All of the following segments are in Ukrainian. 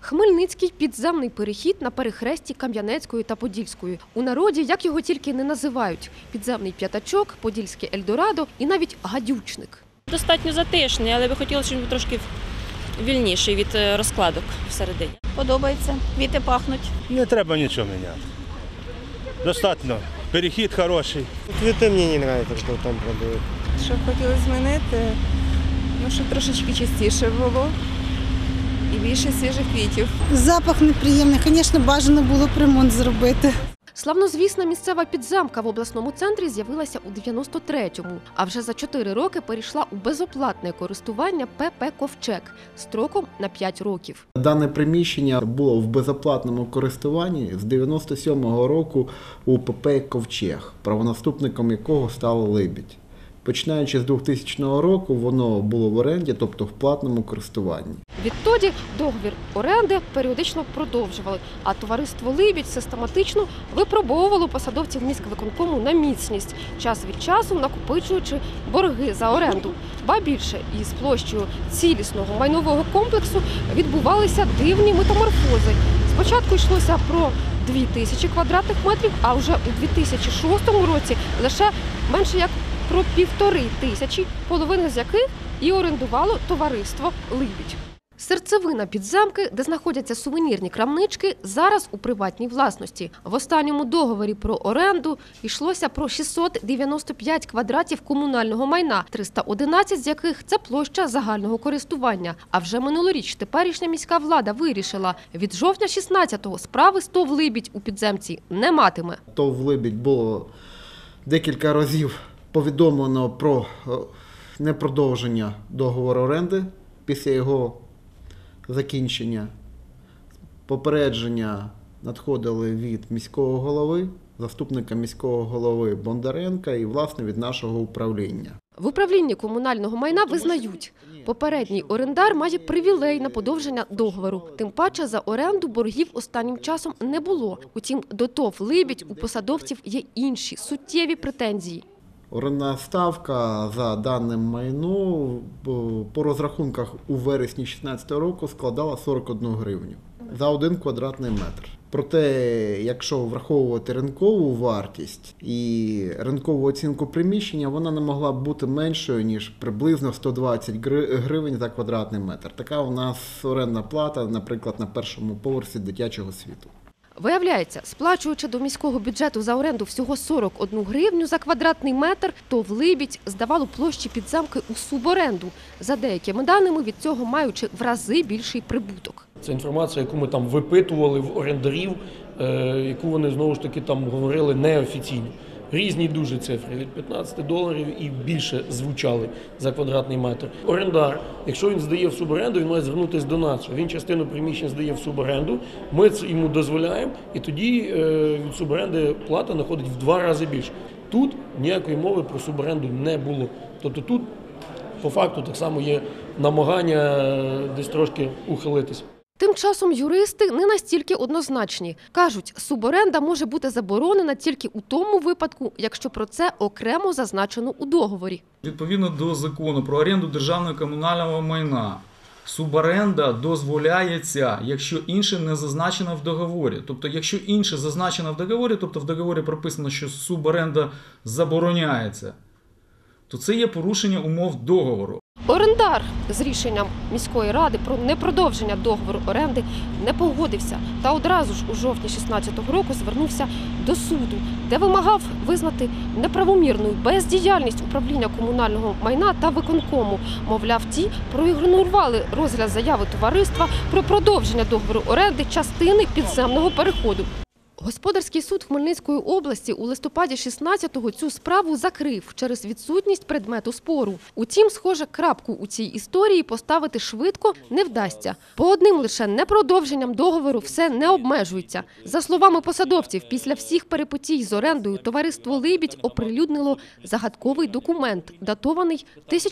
Хмельницький підземний перехід на перехресті Кам'янецької та Подільської. У народі, як його тільки не називають – підземний п'ятачок, подільське Ельдорадо і навіть гадючник. Достатньо затишний, але би хотілося, щоб він був трошки вільніший від розкладок всередині. Подобається, квіти пахнуть. Не треба нічого міняти. Достатньо. Перехід хороший. Цветы мне не нравятся, что там продают. Що хотіли змінити, щоб трошечки чистіше було і більше свіжих квітів. Запах неприємний, звісно, бажано було б ремонт зробити. Славнозвісна місцева підземка в обласному центрі з'явилася у 93-му, а вже за 4 роки перейшла у безоплатне користування ПП «Ковчег» строком на 5 років. Дане приміщення було в безоплатному користуванні з 97-го року у ПП «Ковчег», правонаступником якого стала «Либідь». Починаючи з 2000 року воно було в оренді, тобто в платному користуванні. Відтоді договір оренди періодично продовжували, а товариство «Либідь» систематично випробовувало посадовців міськвиконкому на міцність, час від часу накопичуючи борги за оренду. Ба більше, із площею цілісного майнового комплексу відбувалися дивні метаморфози. Спочатку йшлося про 2000 квадратних метрів, а вже у 2006 році лише менше як про 1500, половину з яких і орендувало товариство «Либідь». Серцевина підземки, де знаходяться сувенірні крамнички, зараз у приватній власності. В останньому договорі про оренду йшлося про 695 квадратів комунального майна, 311 з яких – це площа загального користування. А вже минулоріч теперішня міська влада вирішила – від жовтня 16-го справи з ТОВ «Либідь» у підземці не матиме. ТОВ «Либідь» було декілька разів повідомлено про непродовження договору оренди після його закінчення. Попередження надходили від міського голови, заступника міського голови Бондаренка і, власне, від нашого управління. В управлінні комунального майна визнають, попередній орендар має привілей на подовження договору. Тим паче за оренду боргів останнім часом не було. Утім, до ТОВ «Либідь» у посадовців є інші суттєві претензії. Орендна ставка за даним майно по розрахунках у вересні 2016 року складала 41 гривню за 1 квадратний метр. Проте, якщо враховувати ринкову вартість і ринкову оцінку приміщення, вона не могла б бути меншою, ніж приблизно 120 гривень за квадратний метр. Така у нас орендна плата, наприклад, на першому поверсі дитячого світу. Виявляється, сплачуючи до міського бюджету за оренду всього 41 гривню за квадратний метр, ТОВ «Либідь» здавало площі підземки у суборенду, за деякими даними від цього маючи в рази більший прибуток. Це інформація, яку ми там випитували в орендарів, яку вони знову ж таки там говорили неофіційно. Різні дуже цифри, від $15 і більше звучали за квадратний метр. Орендар, якщо він здає в суборенду, він має звернутися до нас. Він частину приміщень здає в суборенду, ми це йому дозволяємо, і тоді від суборенди плата находить в 2 рази більше. Тут ніякої мови про суборенду не було. Тобто тут, по факту, так само є намагання десь трошки ухилитися. Тим часом юристи не настільки однозначні. Кажуть, суборенда може бути заборонена тільки у тому випадку, якщо про це окремо зазначено у договорі. Відповідно до закону про оренду державного комунального майна, суборенда дозволяється, якщо інше не зазначено в договорі. Тобто, якщо інше зазначено в договорі, тобто в договорі прописано, що суборенда забороняється, то це є порушення умов договору. Орендар з рішенням міської ради про непродовження договору оренди не погодився та одразу ж у жовтні 2016 року звернувся до суду, де вимагав визнати неправомірною бездіяльність управління комунального майна та виконкому. Мовляв, ті проігнорували розгляд заяви товариства про продовження договору оренди частини підземного переходу. Господарський суд Хмельницької області у листопаді 16-го цю справу закрив через відсутність предмету спору. Утім, схоже, крапку у цій історії поставити швидко не вдасться. По одним лише непродовженням договору все не обмежується. За словами посадовців, після всіх перипетій з орендою товариство «Либідь» оприлюднило загадковий документ, датований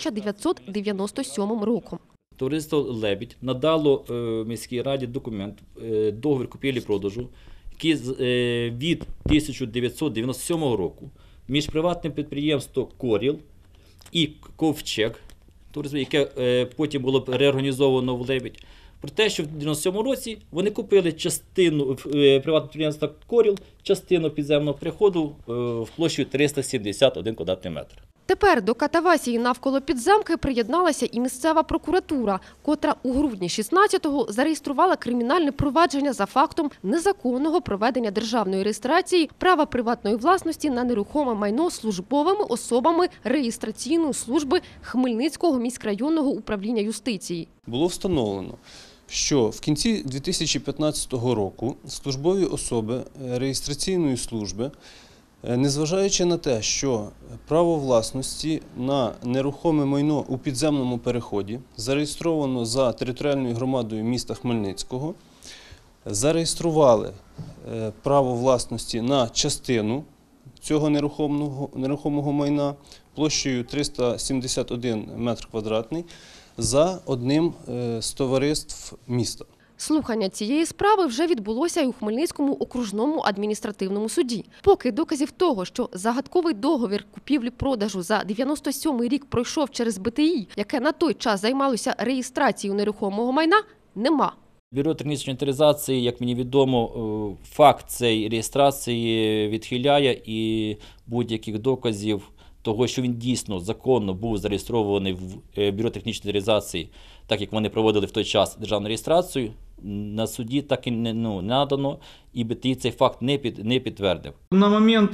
1997 роком. Товариство «Лебідь» надало міській раді документ, договір купівлі-продажу, який від 1997 року між приватним підприємством «Коріл» і «Ковчег», яке потім було реорганізовано в «Лебідь», про те, що в 97-му році вони купили частину приватного підприємства «Коріл», частину підземного переходу в площі 371 квадратний метр. Тепер до катавасії навколо підземки приєдналася і місцева прокуратура, котра у грудні 16-го зареєструвала кримінальне провадження за фактом незаконного проведення державної реєстрації права приватної власності на нерухоме майно службовими особами реєстраційної служби Хмельницького міськрайонного управління юстиції. Було встановлено, що в кінці 2015 року службові особи реєстраційної служби, незважаючи на те, що право власності на нерухоме майно у підземному переході зареєстровано за територіальною громадою міста Хмельницького, зареєстрували право власності на частину цього нерухомого майна площею 371 метр квадратний за одним з товариств міста. Слухання цієї справи вже відбулося і у Хмельницькому окружному адміністративному суді. Поки доказів того, що загадковий договір купівлі-продажу за 97-й рік пройшов через БТІ, яке на той час займалося реєстрацією нерухомого майна, нема. Бюро технічної інвентаризації, як мені відомо, факт цієї реєстрації відхиляє і будь-яких доказів того, що він дійсно законно був зареєстрований в Бюро технічної інвентаризації, так як вони проводили в той час державну реєстрацію, на суді так і не надано, і БТІ цей факт не підтвердив. На момент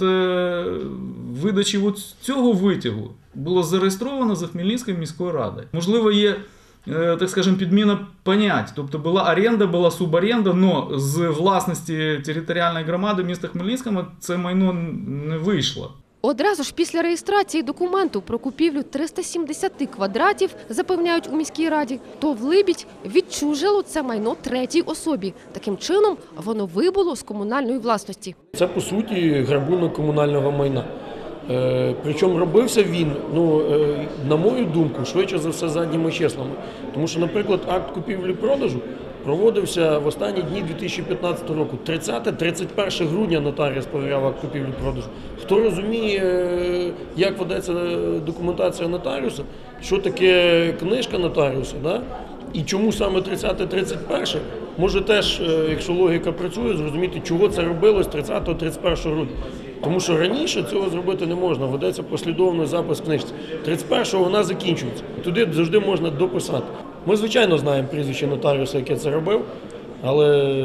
видачі цього витягу було зареєстровано за Хмельницькою міською радою. Можливо, є, так скажемо, підміна понять. Тобто була оренда, була суборенда, але з власності територіальної громади міста Хмельницького це майно не вийшло. Одразу ж після реєстрації документу про купівлю 370 квадратів, запевняють у міській раді, ТОВ «Либідь» відчужило це майно третій особі. Таким чином, воно вибуло з комунальної власності. Це, по суті, грабунок комунального майна. Причому робився він, на мою думку, швидше за все задніми числами. Тому що, наприклад, акт купівлі-продажу проводився в останні дні 2015 року. 30-31 грудня нотаріус перевіряв акт купівлі-продажу. Хто розуміє, як ведеться документація нотаріуса, що таке книжка нотаріуса, да? І чому саме 30-31, може теж, якщо логіка працює, зрозуміти, чого це робилось 30-31 грудня. Тому що раніше цього зробити не можна, ведеться послідовний запис в книжці. 31-го вона закінчується, туди завжди можна дописати. Ми, звичайно, знаємо прізвище нотаріуса, яке це робив, але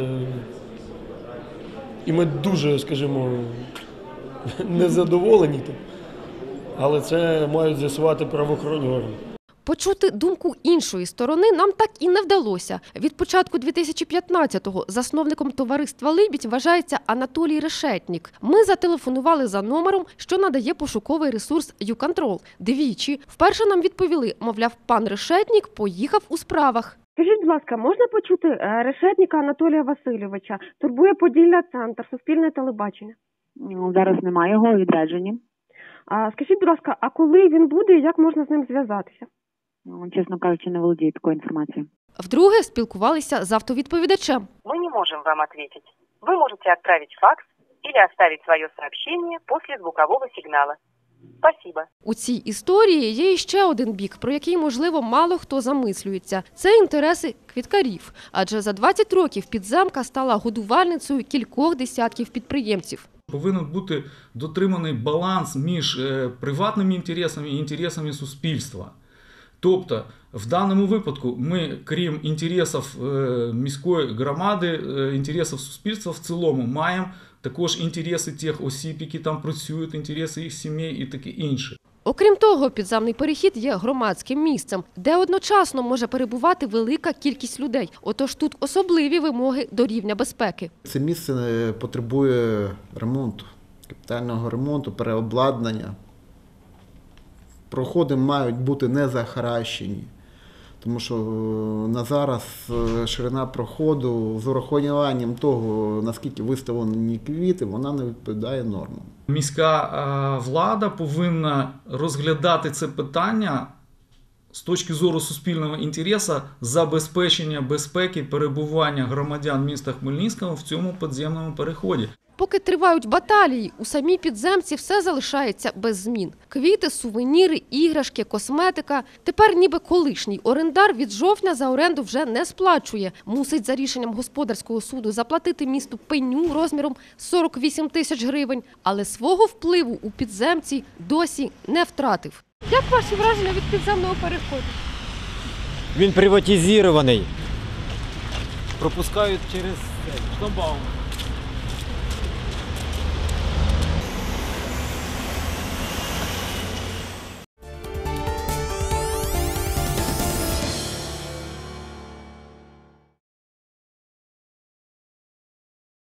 і ми дуже, скажімо, незадоволені тим, але це мають з'ясувати правоохоронні органи. Почути думку іншої сторони нам так і не вдалося. Від початку 2015-го засновником товариства «Либідь» вважається Анатолій Решетнік. Ми зателефонували за номером, що надає пошуковий ресурс «Юконтрол». Двічі. Вперше нам відповіли, мовляв, пан Решетнік поїхав у справах. Скажіть, будь ласка, можна почути Решетніка Анатолія Васильовича? Турбує Поділля-центр, Суспільне телебачення. Зараз немає його у відрядженні. Скажіть, будь ласка, а коли він буде і як можна з ним зв'язатися? Чесно кажучи, не володію такою інформацією. Вдруге спілкувалися з автовідповідачем. Мы не можем вам ответить. Вы можете отправить факс или оставить свое сообщение после звукового сигнала. Спасибо. У цій історії є ще один бік, про який, можливо, мало хто замислюється. Це інтереси квіткарів. Адже за 20 років підземка стала годувальницею кількох десятків підприємців. Повинен бути дотриманий баланс між приватними інтересами і інтересами суспільства. Тобто, в даному випадку ми, крім інтересів міської громади, інтересів суспільства в цілому, маємо також інтереси тих осіб, які там працюють, інтереси їх сімей і таке інше. Окрім того, підземний перехід є громадським місцем, де одночасно може перебувати велика кількість людей. Отож тут особливі вимоги до рівня безпеки. Це місце потребує ремонту, капітального ремонту, переобладнання. Проходи мають бути не захаращені, тому що на зараз ширина проходу з урахуванням того, наскільки виставлені квіти, вона не відповідає нормам. Міська влада повинна розглядати це питання з точки зору суспільного інтересу забезпечення безпеки перебування громадян міста Хмельницького в цьому підземному переході. Поки тривають баталії, у самій підземці все залишається без змін. Квіти, сувеніри, іграшки, косметика. Тепер ніби колишній орендар від жовтня за оренду вже не сплачує. Мусить за рішенням господарського суду заплатити місту пеню розміром 48 тисяч гривень. Але свого впливу у підземці досі не втратив. Як ваші враження від підземного переходу? Він приватизований. Пропускають через шлагбаум.